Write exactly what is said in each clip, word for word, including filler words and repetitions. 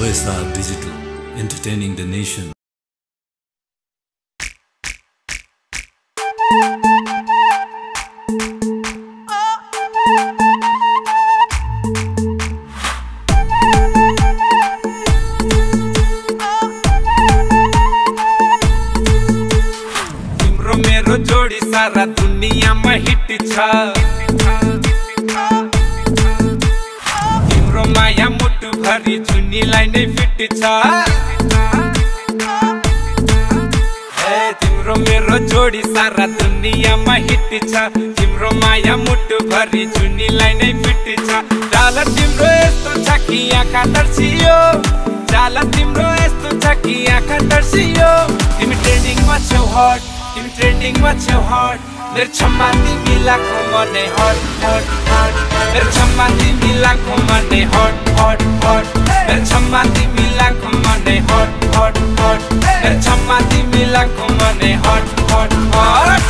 O S R Digital, entertaining the nation. तिम्रो मेरो जोडी सारा दुनियाँमा हिट छ। तिम्रो माया मुटु भरि जुनीलाई नै फिट छ। ए तिम्रो मेरो जोडी सारा दुनियाँमा हिट छ। तिम्रो माया मुटु भरि जुनीलाई नै फिट छ। चाल तिम्रो यस्तो छ कि आँखा तर्सियो, चाल तिम्रो यस्तो छ कि आँखा तर्सियो। तिमी ट्रेन्डिङमा छौ हट, तिमी ट्रेन्डिङमा छौ हट। मेरो छम्मा तिमीलाको मनै हट हट हट। मेरो छम्मा तिमीलाको मनै हट हट हट। मेरो छम्मा तिमीलाको मनै हट हट हट। मेरो छम्मा तिमीलाको मनै हट हट हट।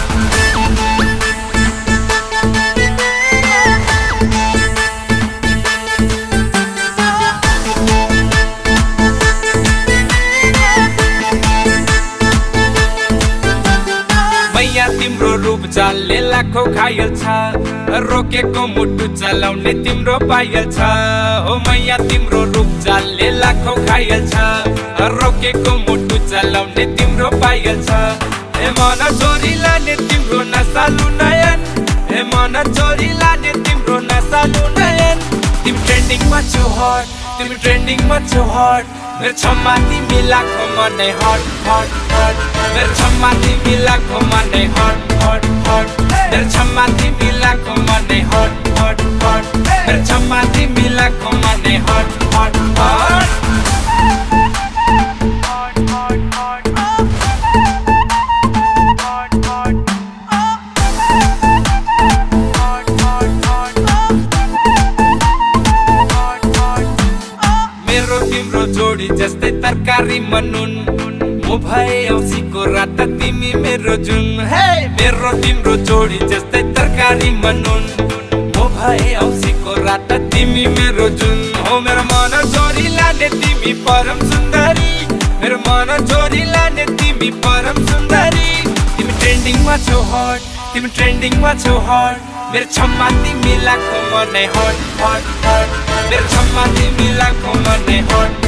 मैया तिम्रो रूप चालले लाखौं घायल छ। रोकेको मुटु चलाउने तिम्रो पायल छ। हो मैया तिम्रो रूप चालले लाखौं घायल छ। रोकेको मुटु चलाउने तिम्रो पायल छ। ए मन चोरी लाने तिम्रो नसालु नयन, ए मन चोरी लाने तिम्रो नसालु नयन। तिमी ट्रेन्डिङमा छौ हट, तिमी ट्रेन्डिङमा छौ हट। मेरो छम्मा तिमीलाको मनै हट हट हट। मेरो छम्मा तिमीलाको मनै हट हट हट। मेरो छम्मा तिमीलाको मनै हट हट हट। मेरो छम्मा तिमीलाको मनै हट हट हट। मेरो तिम्रो जोडी जस्तै तरकारी मनुन, म भए औँसीको रात तिमी मेरो जुन। हे मेरो तिम्रो जोडी जस्तै तरकारी मनुन, म भए औँसीको रात तिमी मेरो जुन। हो मेरो मन चोरी लाने तिमी परम सुन्दरी, मेरो मन चोरी लाने तिमी परम सुन्दरी। तिमी ट्रेन्डिङमा छौ हट, तिमी ट्रेन्डिङमा छौ हट। मेरो छम्मा तिमीलाको मनै हट हट हट। मेरो छम्मा तिमीलाको मनै हट